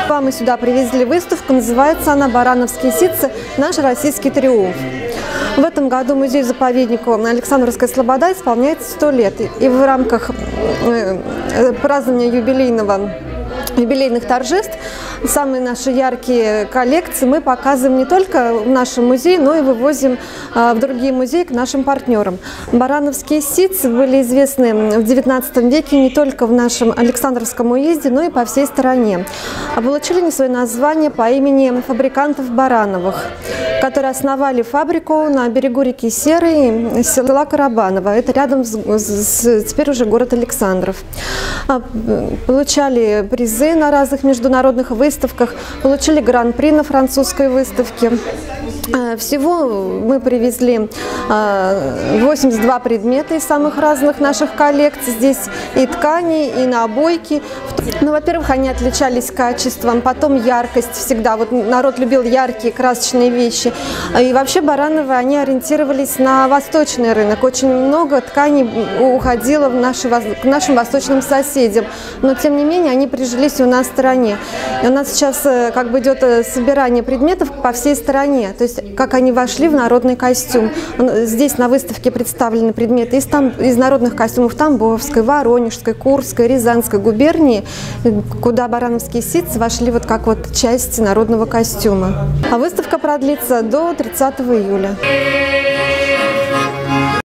Мы сюда привезли выставку, называется она «Барановские ситцы. Наш российский триумф». В этом году музею-заповеднику Александровская слобода исполняется 100 лет. И в рамках празднования юбилейных торжеств самые наши яркие коллекции мы показываем не только в нашем музее, но и вывозим в другие музеи к нашим партнерам. Барановские ситцы были известны в XIX веке не только в нашем Александровском уезде, но и по всей стране. Получили они свое название по имени фабрикантов Барановых, которые основали фабрику на берегу реки Серой, села Карабаново. Это рядом с теперь уже город Александров. Получали призы на разных международных выставках, получили гран-при на французской выставке. Всего мы привезли 82 предмета из самых разных наших коллекций. Здесь и ткани, и набойки. Ну, во-первых, они отличались качеством, потом яркость всегда. Вот народ любил яркие, красочные вещи. И вообще Барановы, они ориентировались на восточный рынок. Очень много тканей уходило к нашим восточным соседям. Но, тем не менее, они прижились у нас в стране. И у нас сейчас как бы идет собирание предметов по всей стране. То есть, как они вошли в народный костюм. Здесь на выставке представлены предметы из народных костюмов Тамбовской, Воронежской, Курской, Рязанской губернии, куда барановские ситцы вошли вот как вот часть народного костюма. А выставка продлится до 30 июля.